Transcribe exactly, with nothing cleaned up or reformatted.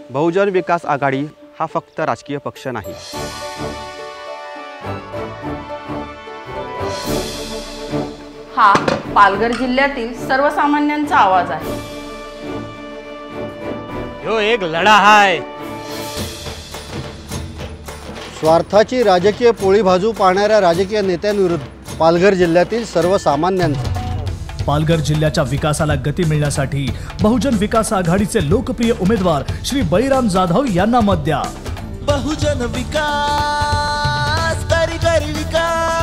बहुजन विकास आघाडी हा फक्त राजकीय पक्ष नाही, हा पालघर जिल्ह्यातील सर्वसामान्यांचा आवाज आहे। यो एक लढा आहे। स्वार्थाची राजकीय पोळी भाजू पाहणाऱ्या राजकीय नेत्यांविरुद्ध पालघर जिल्ह्यातील सर्वसामान्यांचा। पालघर जिल्ह्याच्या विकासाला गती मिळण्यासाठी बहुजन विकास आघाडीचे लोकप्रिय उमेदवार श्री बळीराम जाधव यांना मत द्या। बहुजन विकास, करी करी विकास।